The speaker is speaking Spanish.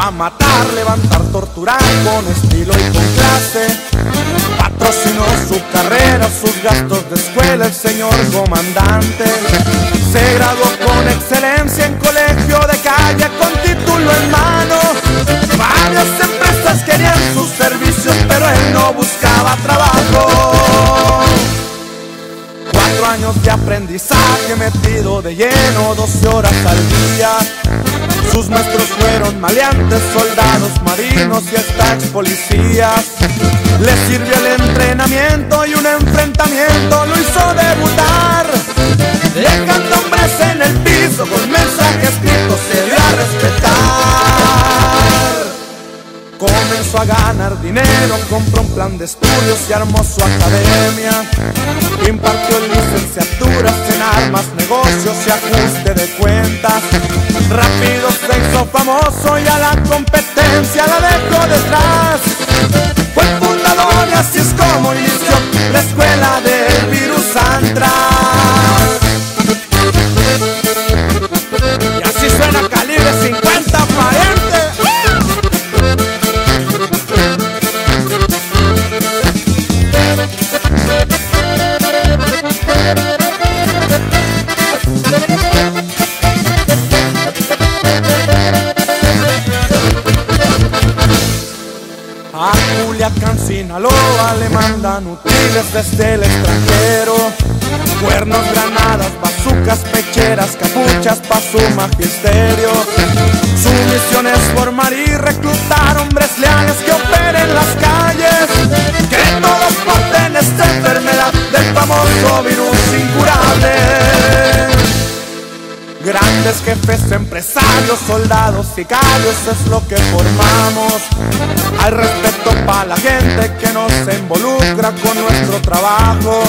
a matar, levantar, torturar con estilo y con clase. Patrocinó su carrera, sus gastos de escuela el señor comandante. Se graduó con excelencia en colegio de calle con título en mano. Varias empresas querían sus servicios, pero él no buscaba trabajo. 4 años de aprendizaje metido de lleno, 12 horas al día. Sus maestros fueron maleantes, soldados, marinos y hasta ex policías. Le sirvió el entrenamiento y un enfrentamiento lo hizo debutar. Dejando hombres en el piso con mensajes escritos se dio a respetar. Comenzó a ganar dinero, compró un plan de estudios y armó su academia. Impartió licenciaturas en armas, negocios y ajuste de cuentas. Rápido se hizo famoso y a la competencia la dejó detrás. Fue el fundador y así es como inició la escuela del virus Antras. Y así suena Calibre 50 pariente. A Culiacán, Sinaloa le mandan útiles desde el extranjero. Cuernos, granadas, bazucas, pecheras, capuchas pa' su magisterio. Su misión es formar y reclutar hombres leales que operen las calles. Que todos porten esta enfermedad del famoso virus incurable. Grandes jefes, empresarios, soldados, sicarios es lo que formamos. Hay respeto para la gente que nos involucra con nuestro trabajo.